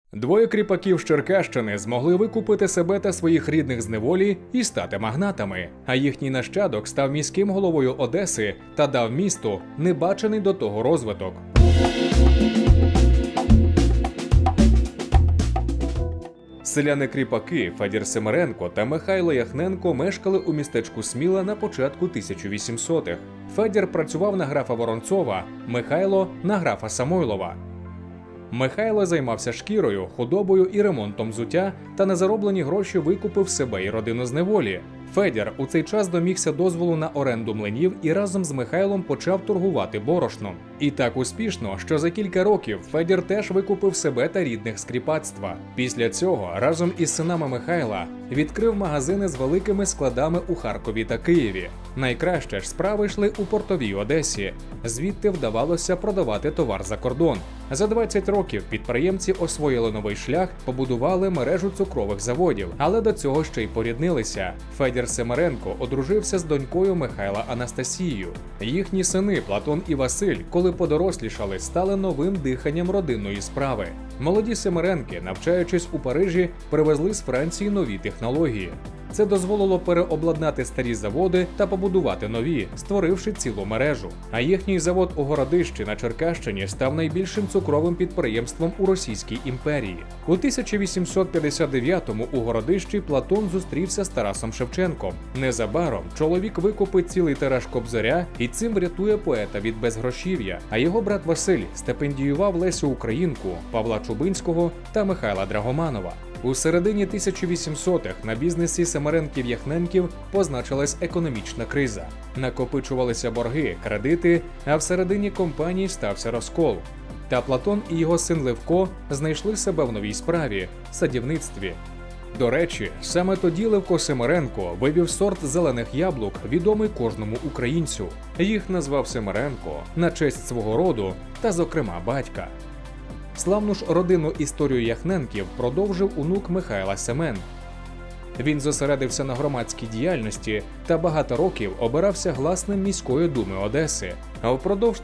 Двоє кріпаків з Черкащини змогли викупити себе та своїх рідних з неволі і стати магнатами, а їхній нащадок став міським головою Одеси та дав місту небачений до того розвиток. Селяни-кріпаки Федір Семеренко та Михайло Яхненко мешкали у містечку Сміла на початку 1800-х. Федір працював на графа Воронцова, Михайло – на графа Самойлова. Михайло займався шкірою, худобою і ремонтом взуття та на зароблені гроші викупив себе і родину з неволі. Федір у цей час домігся дозволу на оренду млинів і разом з Михайлом почав торгувати борошном. І так успішно, що за кілька років Федір теж викупив себе та рідних з кріпацтва. Після цього разом із синами Михайла відкрив магазини з великими складами у Харкові та Києві. Найкраще ж справи йшли у портовій Одесі. Звідти вдавалося продавати товар за кордон. За 20 років підприємці освоїли новий шлях, побудували мережу цукрових заводів, але до цього ще й поріднилися. Федір Семеренко одружився з донькою Михайла Анастасією. Їхні сини Платон і Василь, коли подорослішали, стали новим диханням родинної справи. Молоді Семеренки, навчаючись у Парижі, привезли з Франції нові технології. Це дозволило переобладнати старі заводи та побудувати нові, створивши цілу мережу. А їхній завод у Городищі на Черкащині став найбільшим цукровим підприємством у Російській імперії. У 1859-му у Городищі Платон зустрівся з Тарасом Шевченком. Незабаром чоловік викупить цілий тираж Кобзаря і цим врятує поета від безгрошів'я, а його брат Василь стипендіював Лесю Українку, Павла Чубинського та Михайла Драгоманова. У середині 1800-х на бізнесі Семеренків-Яхненків позначилась економічна криза. Накопичувалися борги, кредити, а всередині компанії стався розкол. Та Платон і його син Левко знайшли себе в новій справі – садівництві. До речі, саме тоді Левко Семеренко вивів сорт зелених яблук, відомий кожному українцю. Їх назвав Семеренко на честь свого роду та, зокрема, батька. Славну ж родинну історію Яхненків продовжив онук Михайла Семен. Він зосередився на громадській діяльності та багато років обирався гласним міської думи Одеси, а впродовж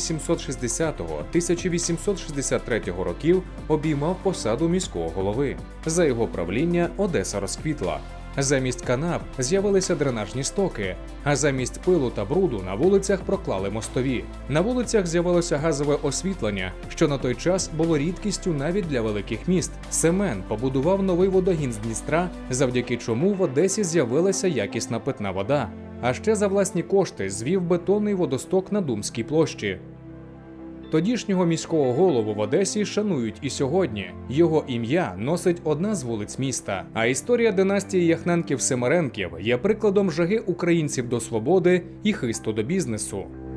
1860-1863 років обіймав посаду міського голови. За його правління Одеса розквітла. Замість канав з'явилися дренажні стоки, а замість пилу та бруду на вулицях проклали мостові. На вулицях з'явилося газове освітлення, що на той час було рідкістю навіть для великих міст. Семен побудував новий водогін з Дністра, завдяки чому в Одесі з'явилася якісна питна вода. А ще за власні кошти звів бетонний водосток на Думській площі. Тодішнього міського голову в Одесі шанують і сьогодні. Його ім'я носить одна з вулиць міста. А історія династії Яхненків-Семеренків є прикладом жаги українців до свободи і хисту до бізнесу.